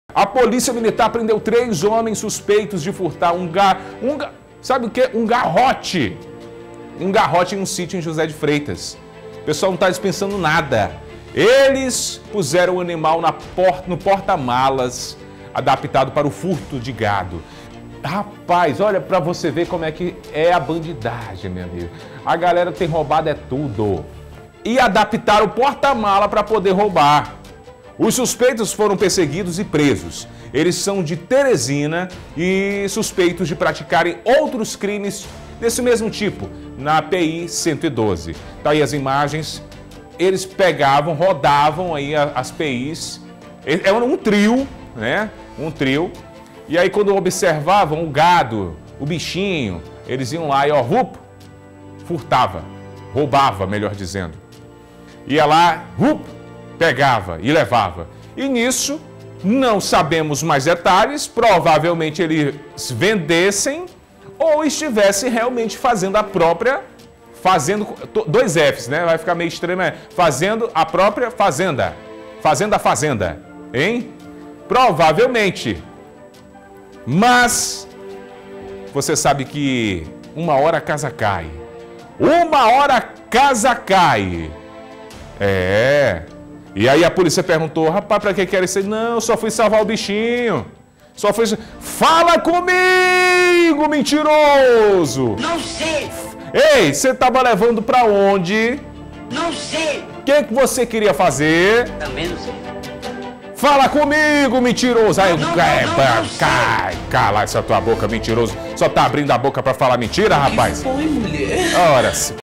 A polícia militar prendeu 3 homens suspeitos de furtar sabe o que? Um garrote. Um garrote em um sítio em José de Freitas. O pessoal não está dispensando nada. Eles puseram o animal no porta-malas, adaptado para o furto de gado. Rapaz, olha para você ver como é que é a bandidagem, meu amigo. A galera tem roubado é tudo. E adaptaram o porta-mala para poder roubar. Os suspeitos foram perseguidos e presos. Eles são de Teresina e suspeitos de praticarem outros crimes desse mesmo tipo, na PI 112. Tá aí as imagens. Eles pegavam, rodavam aí as PIs. Era um trio, né? Um trio. E aí quando observavam o gado, o bichinho, eles iam lá e furtava, roubava, melhor dizendo. Ia lá, pegava e levava. E nisso, não sabemos mais detalhes, provavelmente eles vendessem ou estivessem realmente fazendo dois Fs, né? Vai ficar meio estranho, fazendo a própria fazenda. Fazendo a fazenda, hein? Provavelmente. Mas, você sabe que uma hora a casa cai. Uma hora a casa cai. E aí a polícia perguntou, rapaz, pra que quer isso? Não, só fui salvar o bichinho. Só fui... Fala comigo, mentiroso! Não sei! Ei, você tava levando pra onde? Não sei! O que você queria fazer? Também não sei. Fala comigo, mentiroso! Aí, cala essa tua boca, mentiroso. Só tá abrindo a boca pra falar mentira, rapaz? Que foi, mulher? Ora,